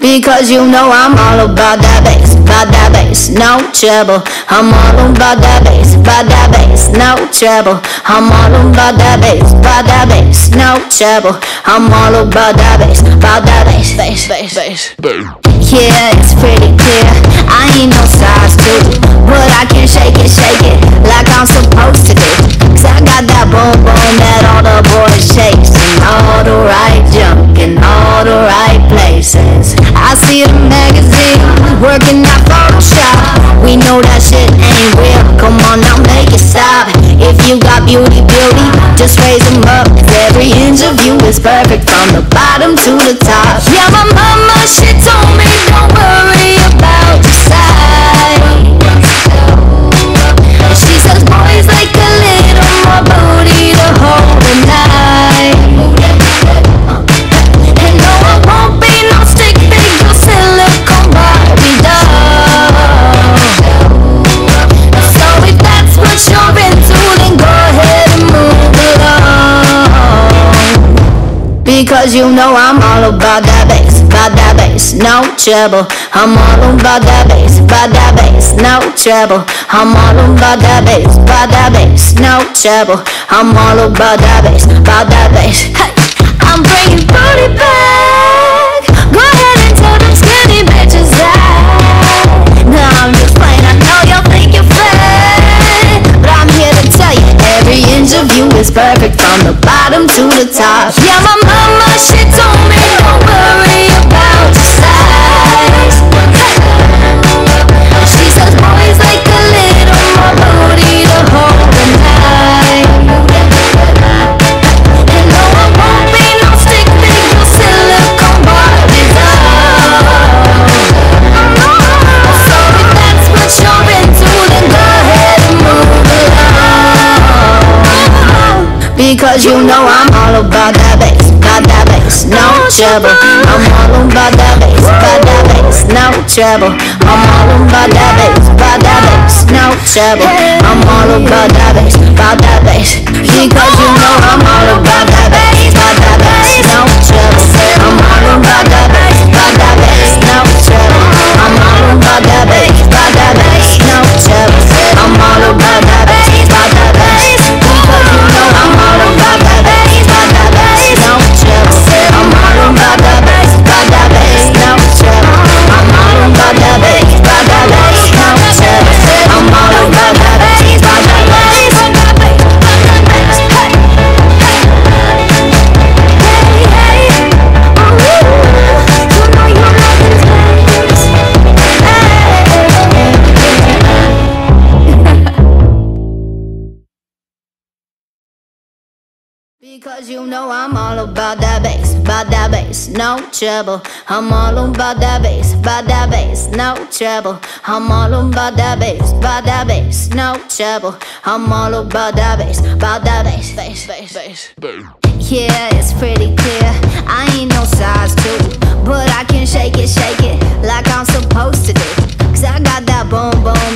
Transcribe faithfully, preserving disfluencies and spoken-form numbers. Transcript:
Because you know I'm all about that bass, about that bass, no trouble. I'm all about that bass, about that bass, no trouble. I'm all about that bass, about that bass, no trouble. I'm all about that bass, about that bass, bass, bass, bass. Yeah, it's pretty clear, I ain't no size two, but I can shake it, shake it like I'm supposed to do. Cause I got that boom boom that all the boys chase, and all the right junk in all the right places. I see the magazine working that Photoshop. We know that shit ain't real, come on now make it stop. If you got beauty, beauty, just raise them up. Cause every inch of you is perfect from the bottom to the top. Yeah, my mama, she told me don't worry about your size. She says boys like a little more booty to hold the night. And no, I won't be no stick figure silicone Barbie doll. So if that's what you're into, then go ahead and move along. Because you know I'm all about that bass, about that bass, no trouble. I'm all about that bass, about that bass, no trouble. I'm all about that bass, about that bass, no trouble. I'm all about that bass, about that bass. Hey, I'm bringing booty back. Go ahead and tell them skinny bitches that. No, I'm just playing, I know y'all think you're fat, but I'm here to tell you every inch of you is perfect from the bottom to the top. Yeah, my mama, she told me don't worry about your size. She says boys like a little more booty to hold the night. And no, I won't be no stick figure silicone Barbie doll. So if that's what you're into, then go ahead and move along. Because you know I'm all about that bass, about that bass, no trouble. I'm all about that bass, about that bass, no trouble. I'm all about that bass, about that bass, no trouble. I'm all about that bass, about that bass. Because you know I'm all about that bass, about that bass, no trouble. I'm all about that bass, about that bass, no trouble. I'm all about that bass, about that bass, no trouble. I'm all about that bass, about that bass. Because you know I'm all about that bass, about that bass, no trouble. I'm all about that bass, about that bass, no trouble. I'm all about that bass, about that bass, no trouble. I'm all about that bass, about that bass, about that bass, about that bass. Hey, hey, hey, ooh, you know you love this bass. Because you know I'm all about that bass, about that bass, no trouble. I'm all about that bass, about that bass, no trouble. I'm all about that bass, about that bass, no trouble. I'm all about that bass, about that bass, bass, bass, bass. Yeah, it's pretty clear, I ain't no size two, but I can shake it, shake it like I'm supposed to do. Cause I got that boom boom